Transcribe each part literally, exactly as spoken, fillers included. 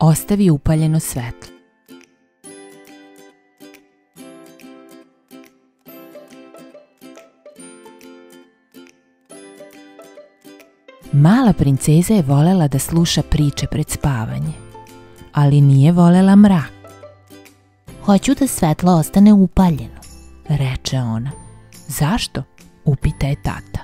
Ostavi upaljeno svetlo. Mala princeza je volela da sluša priče pred spavanje, ali nije volela mrak. Hoću da svetlo ostane upaljeno, reče ona. Zašto? Upita je tata.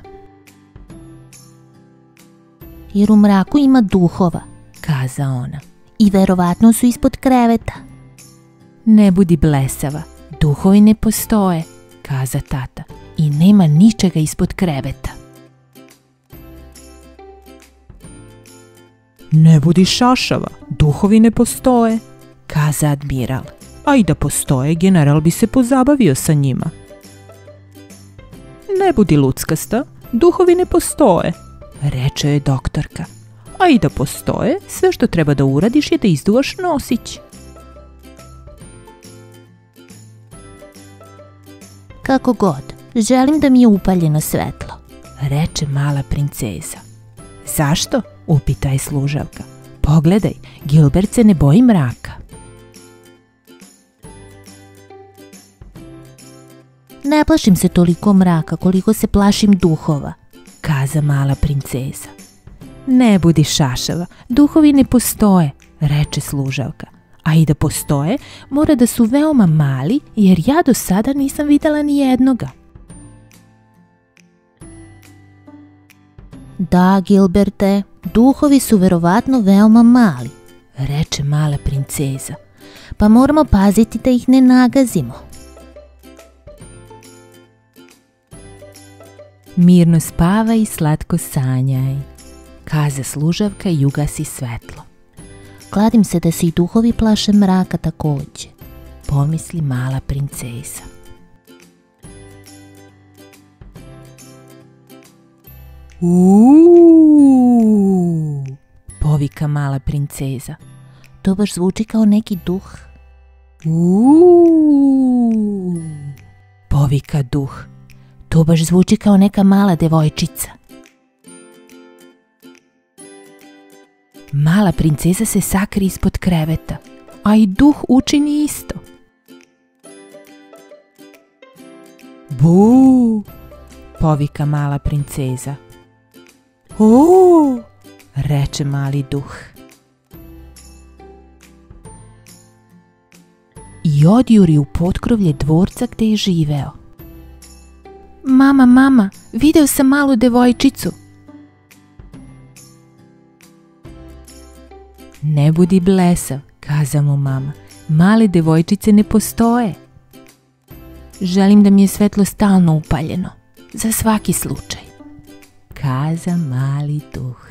Jer u mraku ima duhova, kaza ona. I verovatno su ispod kreveta. Ne budi blesava, duhovi ne postoje, kaza tata. I nema ničega ispod kreveta. Ne budi šašava, duhovi ne postoje, kaza admiral. A i da postoje, general bi se pozabavio sa njima. Ne budi luckasta, duhovi ne postoje, reče je doktorka. A i da postoje, sve što treba da uradiš je da izduvaš nosić. Kako god, želim da mi je upaljeno svetlo, reče mala princeza. Zašto? Upita je služavka. Pogledaj, Gilbert se ne boji mraka. Ne plašim se toliko mraka koliko se plašim duhova, kaza mala princeza. Ne budi šašava, duhovi ne postoje, reče služavka. A i da postoje, mora da su veoma mali, jer ja do sada nisam videla ni jednoga. Da, Gilberte, duhovi su verovatno veoma mali, reče mala princeza. Pa moramo paziti da ih ne nagazimo. Mirno spavaj i slatko sanjaj, kaza služavka i ugasi svetlo. Kladim se da se i duhovi plaše mraka takođe, pomisli mala princeza. Uuuu, povika mala princeza. To baš zvuči kao neki duh. Uuuu, povika duh. To baš zvuči kao neka mala devojčica. Mala princeza se sakri ispod kreveta, a i duh učini isto. Buu, povika mala princeza. Uuu, reče mali duh. I odjuri u potkrovlje dvorca gde je živeo. Mama, mama, video sam malu devojčicu. Ne budi blesav, kaza mu mama. Male devojčice ne postoje. Želim da mi je svetlo stalno upaljeno, za svaki slučaj, kaza mali duh.